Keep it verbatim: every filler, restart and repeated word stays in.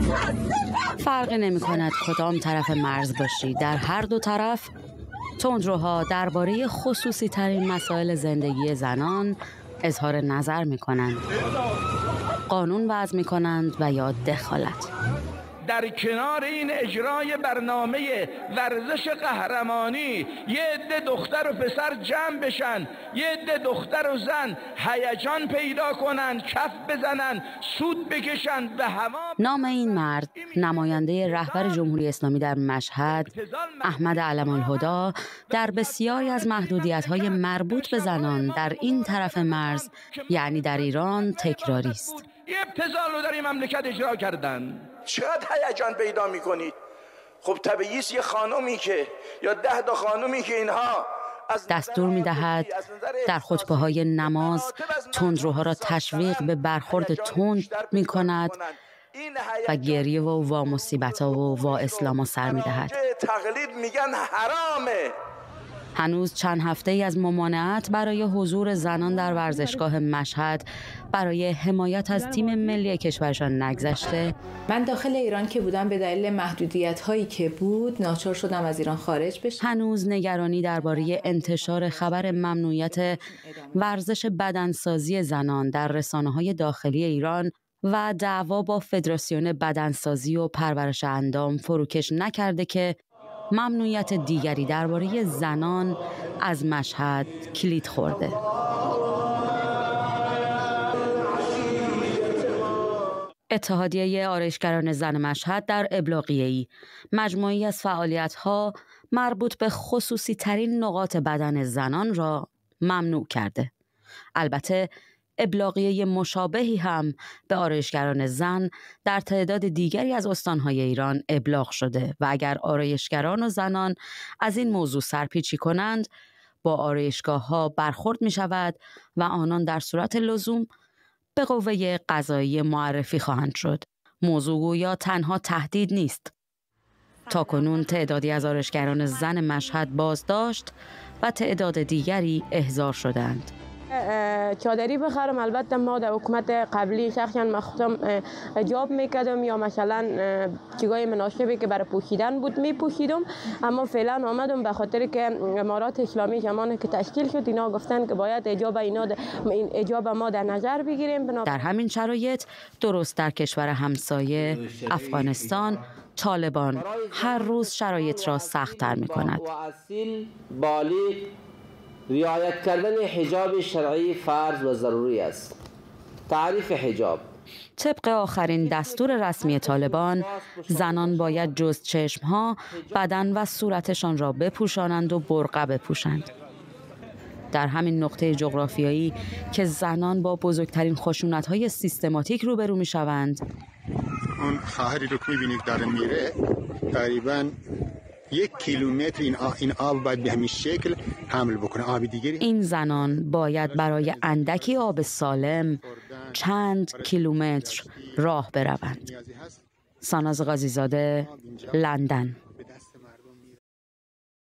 فرقی نمی کند کدام طرف مرز باشی، در هر دو طرف تندروها درباره خصوصی ترین مسائل زندگی زنان اظهار نظر می کنند، قانون وضع می کنند و یا دخالت. در کنار این اجرای برنامه ورزش قهرمانی یه عده دختر و پسر جمع بشن، یه عده دختر و زن هیجان پیدا کنن، کف بزنن، سود بکشن به هوا. نام این مرد نماینده رهبر جمهوری اسلامی در مشهد، احمد علم‌الهدی، در بسیاری از محدودیت‌های مربوط به زنان در این طرف مرز، یعنی در ایران، تکراری است. یه ابتذال رو در این مملکت اجرا کردن. چقدر هیجان پیدا میکنید؟ خب طبیعی است یه خانومی که یا ده تا خانومی که اینها دستور می‌دهد در خطبه‌های نماز تندروها را تشویق به برخورد تند می‌کند و گریه و وا مصیبت‌ها و وا اسلام‌ها سر می‌دهد. تقلید میگن حرامه. هنوز چند هفته‌ای از ممانعت برای حضور زنان در ورزشگاه مشهد برای حمایت از تیم ملی کشورشان نگذشته. من داخل ایران که بودم به دلیل محدودیت‌هایی که بود ناچار شدم از ایران خارج بشم. هنوز نگرانی درباره انتشار خبر ممنوعیت ورزش بدنسازی زنان در رسانه‌های داخلی ایران و دعوا با فدراسیون بدنسازی و پرورش اندام فروکش نکرده که ممنوعیت دیگری درباره زنان از مشهد کلید خورده. اتحادیه آرایشگران زن مشهد در ابلاغیه‌ای مجموعی از فعالیت‌ها مربوط به خصوصی ترین نقاط بدن زنان را ممنوع کرده. البته ابلاغیه مشابهی هم به آرایشگران زن در تعداد دیگری از استانهای ایران ابلاغ شده و اگر آرایشگران و زنان از این موضوع سرپیچی کنند با آرایشگاه‌ها برخورد می شود و آنان در صورت لزوم به قوه قضایی معرفی خواهند شد. موضوع گویا تنها تهدید نیست. تاکنون تعدادی از آرایشگران زن مشهد بازداشت و تعداد دیگری احضار شدند. چادری بخرم، البته ما در حکومت قبلی شخصا من خودم جاب میکردم یا مثلا چیزای مناسبی که برای پوشیدن بود میپوشیدم، اما فعلا آمدم به خاطر که امارات اسلامی زمانی که تشکیل شد اینا گفتن که باید اجاب اینا این اجاب ما در نظر بگیریم. در همین شرایط درست در کشور همسایه افغانستان طالبان هر روز شرایط را سخت‌تر می‌کند. رعایت کردن حجاب شرعی فرض و ضروری است. تعریف حجاب: طبق آخرین دستور رسمی طالبان، زنان باید جز چشمها، بدن و صورتشان را بپوشانند و برقع بپوشند. در همین نقطه جغرافیایی که زنان با بزرگترین خشونت‌های سیستماتیک روبرو می‌شوند، اون خواهری رو که می‌بینید داره میره، تقریباً یک کیلومتر این آب, این آب باید به همین شکل حمل بکنه. آب دیگری این زنان باید برای اندکی آب سالم چند کیلومتر راه بروند. ساناز قاضی‌زاده، لندن.